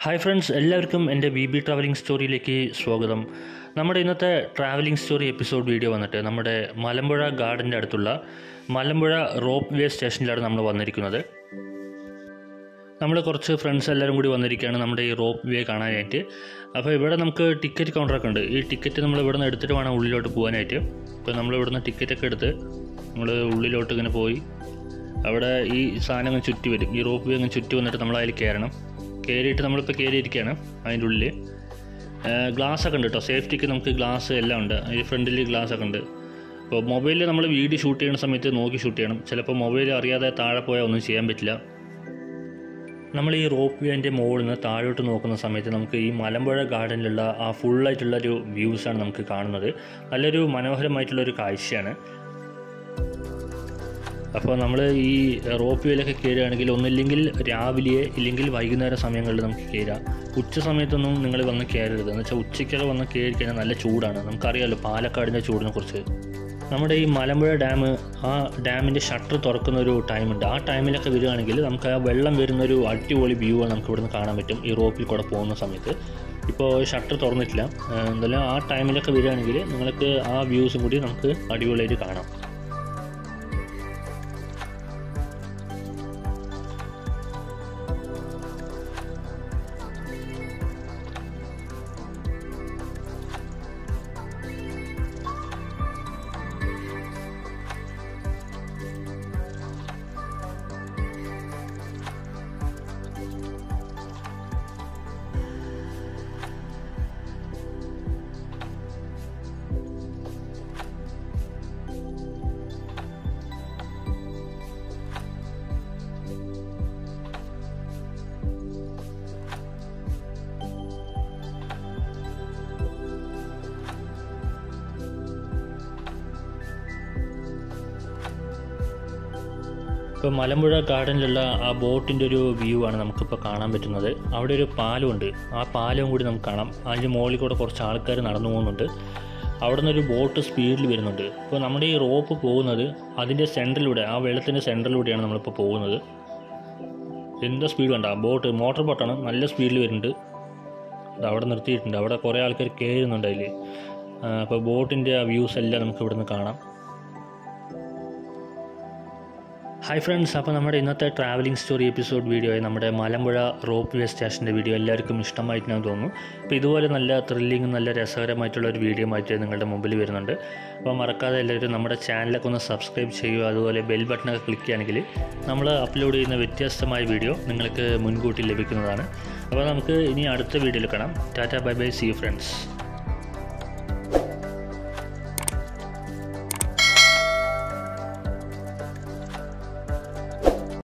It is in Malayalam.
ഹായ് ഫ്രണ്ട്സ്, എല്ലാവർക്കും എൻ്റെ BB ട്രാവലിംഗ് സ്റ്റോറിയിലേക്ക് സ്വാഗതം. നമ്മുടെ ഇന്നത്തെ ട്രാവലിംഗ് സ്റ്റോറി എപ്പിസോഡ് വീഡിയോ വന്നിട്ട് നമ്മുടെ മലമ്പുഴ ഗാർഡൻ്റെ അടുത്തുള്ള മലമ്പുഴ റോപ്പ് വേ സ്റ്റേഷനിലാണ് നമ്മൾ വന്നിരിക്കുന്നത്. നമ്മൾ കുറച്ച് ഫ്രണ്ട്സ് എല്ലാവരും കൂടി വന്നിരിക്കുകയാണ് നമ്മുടെ ഈ റോപ്പ് വേ കാണാനായിട്ട്. അപ്പോൾ ഇവിടെ നമുക്ക് ടിക്കറ്റ് കൗണ്ടറൊക്കെ ഉണ്ട്. ഈ ടിക്കറ്റ് നമ്മൾ ഇവിടെ നിന്ന് എടുത്തിട്ട് വേണം ഉള്ളിലോട്ട് പോകാനായിട്ട്. അപ്പോൾ നമ്മൾ ഇവിടെ നിന്ന് ടിക്കറ്റൊക്കെ എടുത്ത് നമ്മൾ ഉള്ളിലോട്ട് ഇങ്ങനെ പോയി അവിടെ ഈ സാധനം അങ്ങനെ ചുറ്റി വരും. ഈ റോപ്പ് വേ അങ്ങനെ ചുറ്റി വന്നിട്ട് നമ്മൾ അതിൽ കയറണം. കയറിയിട്ട് നമ്മളിപ്പോൾ കയറിയിരിക്കുകയാണ്. അതിൻ്റെ ഉള്ളിൽ ഗ്ലാസ്സൊക്കെ ഉണ്ട് കേട്ടോ, സേഫ്റ്റിക്ക് നമുക്ക് ഗ്ലാസ് എല്ലാം ഉണ്ട്. ഈ ഫ്രണ്ടിൽ ഗ്ലാസ്സൊക്കെ ഉണ്ട്. അപ്പോൾ മൊബൈലിൽ നമ്മൾ വീഡിയോ ഷൂട്ട് ചെയ്യുന്ന സമയത്ത് നോക്കി ഷൂട്ട് ചെയ്യണം. ചിലപ്പോൾ മൊബൈൽ അറിയാതെ താഴെ പോയാൽ ഒന്നും ചെയ്യാൻ പറ്റില്ല. നമ്മൾ ഈ റോപ്പ് വേൻ്റെ മുകളിൽ നിന്ന് താഴോട്ട് നോക്കുന്ന സമയത്ത് നമുക്ക് ഈ മലമ്പുഴ ഗാർഡനിലുള്ള ആ ഫുള്ളായിട്ടുള്ളൊരു വ്യൂസാണ് നമുക്ക് കാണുന്നത്. നല്ലൊരു മനോഹരമായിട്ടുള്ളൊരു കാഴ്ചയാണ്. അപ്പോൾ നമ്മൾ ഈ റോപ്പ് വേയിലൊക്കെ കയറുകയാണെങ്കിൽ ഒന്നില്ലെങ്കിൽ രാവിലെ ഇല്ലെങ്കിൽ വൈകുന്നേരം സമയങ്ങളിൽ നമുക്ക് കയറാം. ഉച്ച സമയത്തൊന്നും നിങ്ങൾ വന്ന് കയറരുത്. എന്ന് വെച്ചാൽ ഉച്ചയ്ക്കൊക്കെ വന്ന് കയറി കഴിഞ്ഞാൽ നല്ല ചൂടാണ്. നമുക്കറിയാമല്ലോ പാലക്കാടിൻ്റെ ചൂടിനെ കുറിച്ച്. നമ്മുടെ ഈ മലമ്പുഴ ഡാം, ആ ഡാമിൻ്റെ ഷട്ടർ തുറക്കുന്ന ഒരു ടൈമുണ്ട്. ആ ടൈമിലൊക്കെ വരികയാണെങ്കിൽ നമുക്ക് ആ വെള്ളം വരുന്നൊരു അടിപൊളി വ്യൂ ആണ് നമുക്ക് ഇവിടുന്ന് കാണാൻ പറ്റും ഈ റോപ്പിൽ കൂടെ പോകുന്ന സമയത്ത്. ഇപ്പോൾ ഷട്ടർ തുറന്നിട്ടില്ല. എന്തായാലും ആ ടൈമിലൊക്കെ വരികയാണെങ്കിൽ നിങ്ങൾക്ക് ആ വ്യൂസും കൂടി നമുക്ക് അടിപൊളിയായിട്ട് കാണാം. ഇപ്പോൾ മലമ്പുഴ ഗാർഡനിലുള്ള ആ ബോട്ടിൻ്റെ ഒരു വ്യൂ ആണ് നമുക്കിപ്പോൾ കാണാൻ പറ്റുന്നത്. അവിടെ ഒരു പാലമുണ്ട്. ആ പാലവും കൂടി നമുക്ക് കാണാം. അതിൻ്റെ മുകളിൽ കൂടെ കുറച്ച് ആൾക്കാർ നടന്നു പോകുന്നുണ്ട്. അവിടെ നിന്നൊരു ബോട്ട് സ്പീഡിൽ വരുന്നുണ്ട്. ഇപ്പോൾ നമ്മുടെ ഈ റോപ്പ് പോകുന്നത് അതിൻ്റെ സെൻറ്ററിലൂടെ, ആ വെള്ളത്തിൻ്റെ സെൻറ്ററിലൂടെയാണ് നമ്മളിപ്പോൾ പോകുന്നത്. എന്താ സ്പീഡ് കണ്ട, ബോട്ട് മോട്ടോർ ബോട്ടാണ്, നല്ല സ്പീഡിൽ വരുന്നുണ്ട്. അത് അവിടെ നിർത്തിയിട്ടുണ്ട്. അവിടെ കുറേ ആൾക്കാർ കയറുന്നുണ്ട് അതിൽ. അപ്പോൾ ബോട്ടിൻ്റെ ആ വ്യൂസ് എല്ലാം നമുക്ക് ഇവിടെ നിന്ന് കാണാം. ഹായ് ഫ്രണ്ട്സ്, അപ്പോൾ നമ്മുടെ ഇന്നത്തെ ട്രാവലിംഗ് സ്റ്റോറി എപ്പിസോഡ് വീഡിയോയായി നമ്മുടെ മലമ്പുഴ റോപ്പ് വേ സ്റ്റേഷൻ്റെ വീഡിയോ എല്ലാവർക്കും ഇഷ്ടമായിട്ട് ഞാൻ തോന്നുന്നു. അപ്പോൾ ഇതുപോലെ നല്ല ത്രില്ലിങ്, നല്ല രസകരമായിട്ടുള്ളൊരു വീഡിയോ ആയിട്ട് നിങ്ങളുടെ മുമ്പിൽ വരുന്നുണ്ട്. അപ്പോൾ മറക്കാതെ എല്ലാവരും നമ്മുടെ ചാനലൊക്കെ ഒന്ന് സബ്സ്ക്രൈബ് ചെയ്യുക. അതുപോലെ ബെൽ ബട്ടണൊക്കെ ക്ലിക്ക് ചെയ്യുകയാണെങ്കിൽ നമ്മൾ അപ്ലോഡ് ചെയ്യുന്ന വ്യത്യസ്തമായ വീഡിയോ നിങ്ങൾക്ക് മുൻകൂട്ടി ലഭിക്കുന്നതാണ്. അപ്പോൾ നമുക്ക് ഇനി അടുത്ത വീഡിയോയിൽ കാണാം. ടാറ്റ, bye bye, see you friends.